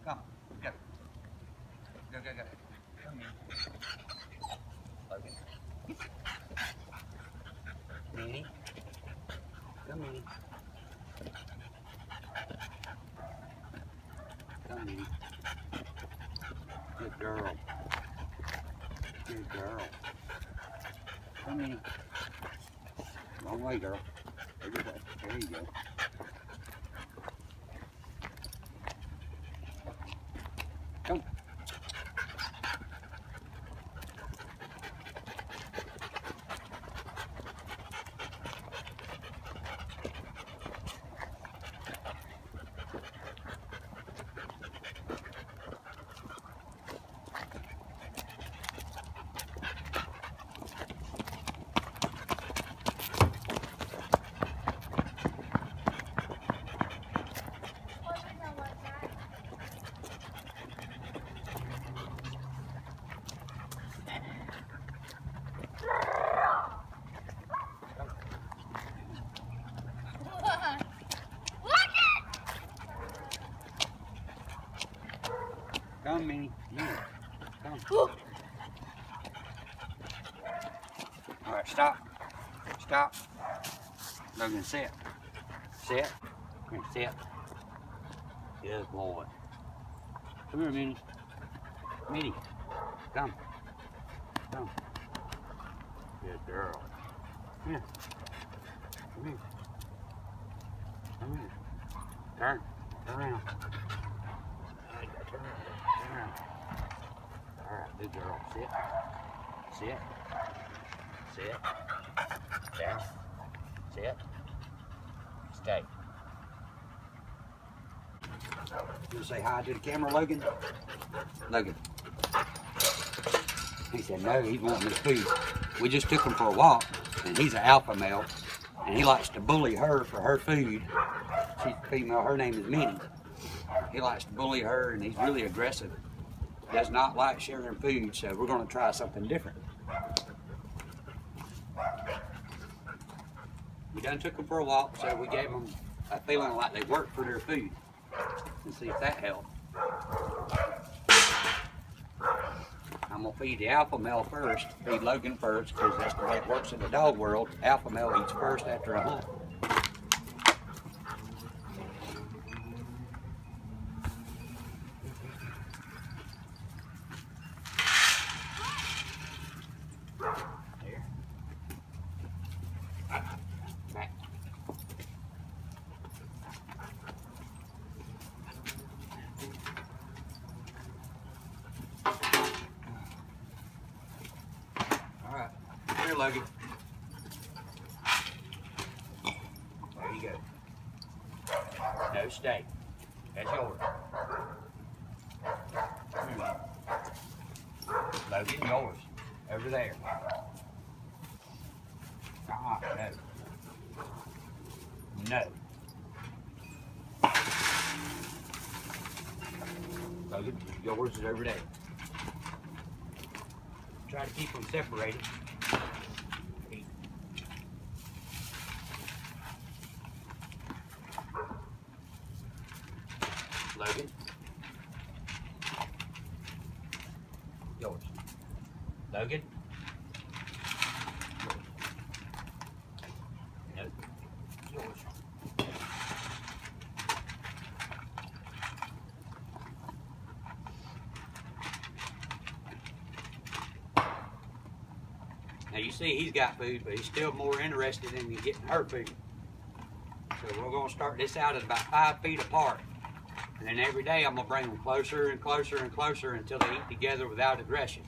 Come. Go. Go, go, go. Come here. Logan. Minnie. Come, Minnie. Come, Minnie. Good girl. Good girl. Come, Minnie. Wrong way, girl. There you go. There you go. Come. Come, Minnie. Yeah. Come. All right, stop. Stop. Logan, sit. Sit. Come here, sit. Good boy. Come here, Minnie. Minnie. Come. Come. Good girl. Come here. Come here. Come here. Turn. Turn around. Turn around. All right, good girl. Sit. Sit. Sit. Down. Sit. Stay. You want to say hi to the camera, Logan? Logan. He said no, he's wanting his food. We just took him for a walk, and he's an alpha male, and he likes to bully her for her food. She's a female, her name is Minnie. He likes to bully her, and he's really aggressive. Does not like sharing food, so we're going to try something different. We done took them for a walk, so we gave them a feeling like they worked for their food. And see if that helped. I'm going to feed the alpha male first, feed Logan first, because that's the way it works in the dog world. Alpha male eats first after a hunt. There. Back. All right, here, Logan. There you go. No, stay. That's yours. Logan, yours. Over there. No. No. Logan, yours is over there. Try to keep them separated. Logan. Yours. Logan. No. Yours. Now you see he's got food, but he's still more interested in getting her food. So we're going to start this out at about 5 feet apart. And then every day I'm going to bring them closer and closer and closer until they eat together without aggression.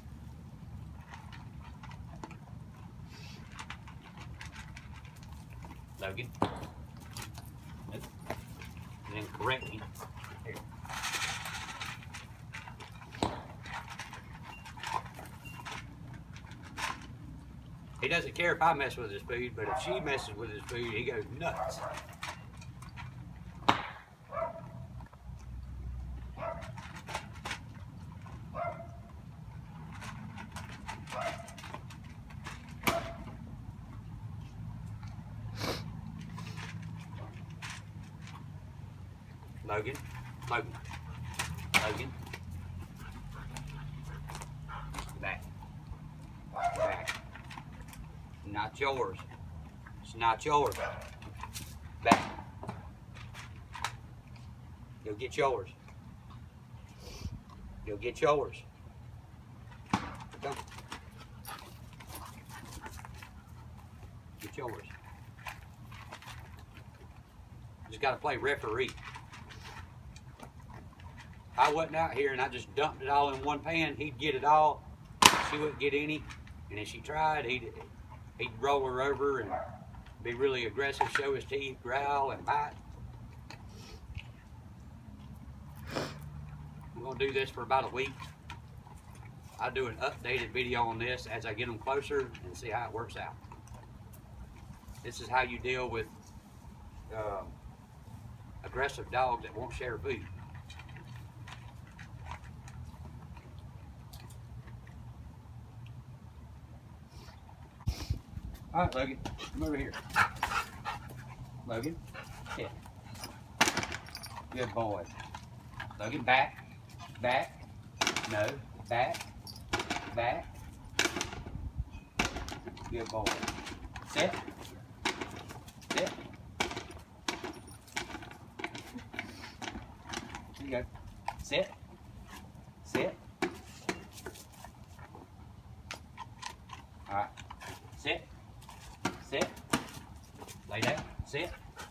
Logan. Nope. And then correct me. Here. He doesn't care if I mess with his food, but if she messes with his food, he goes nuts. Logan, Logan. Logan. Back. Back. Not yours. It's not yours. Back. You'll get yours. You'll get yours. Come. Get yours. Just got to play referee. I wasn't out here and I just dumped it all in one pan. He'd get it all. She wouldn't get any. And if she tried, he'd roll her over and be really aggressive, show his teeth, growl, and bite. We're going to do this for about a week. I'll do an updated video on this as I get them closer and see how it works out. This is how you deal with aggressive dogs that won't share food. All right, Logan, come over here. Logan, sit. Good boy. Logan, back, back, no, back, back. Good boy. Sit, sit. Here you go. Sit, sit. All right, sit. Sit. Lay down. Sit.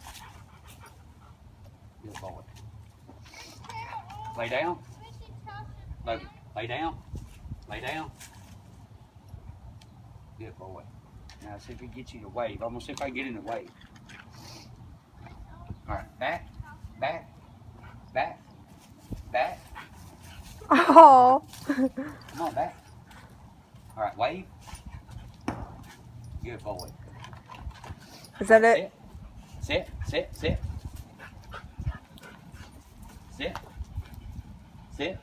Good boy. Lay down. Logan, lay down. Lay down. Good boy. Now see if we get you to wave. I'm gonna see if I can get in the wave. All right, back, back, back, back. Oh. Come on, back. All right, wave. Good boy. Is that it? Sit, sit, sit. Sit. Sit.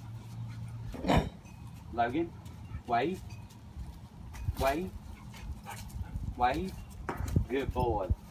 Logan, wave. Wave. Wave. Good boy.